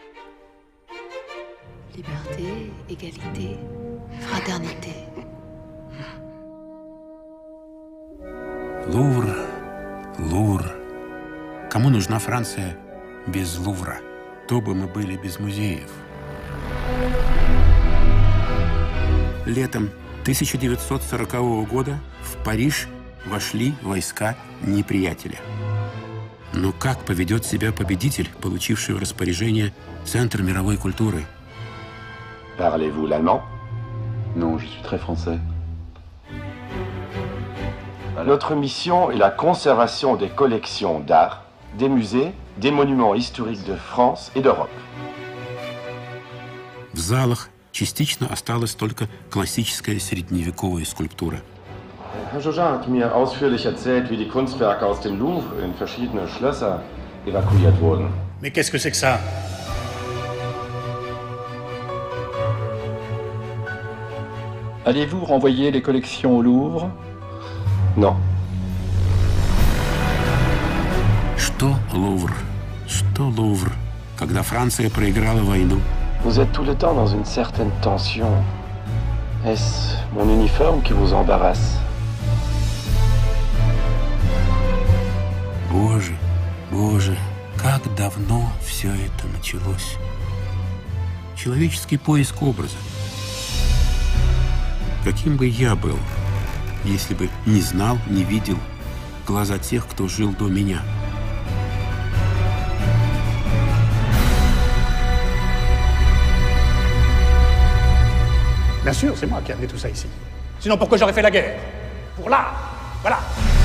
Liberté, égalité, fraternité. Лувр, Лувр. Кому нужна Франция без Лувра? То бы мы были без музеев. Летом 1940 года в Париж вошли войска неприятеля. Но как поведет себя победитель, получивший в распоряжение Центр мировой культуры? Parlez-vous l'allemand? Non, je suis très français. Notre mission est la conservation des collections d'art, des musées, des monuments historiques de France et d'Europe. В залах частично осталась только классическая средневековая скульптура. Herr Jaujin hat mir ausführlich erzählt, wie die Kunstwerke aus dem Louvre in verschiedene Schlösser evakuiert wurden. Mais qu'est-ce que c'est que ça? Allez-vous renvoyer les collections au Louvre? Non. Что Лувр? Что Лувр, когда Франция проиграла войну? Vous êtes tout le temps dans une certaine tension. Est-ce mon uniforme qui vous embarrasse? Боже, Боже, как давно все это началось. Человеческий поиск образа. Каким бы я был, если бы не знал, не видел глаза тех, кто жил до меня? Bien sûr, c'est moi qui ai amené tout ça ici. Sinon, pourquoi j'aurais fait la guerre? Pour l'art, voilà.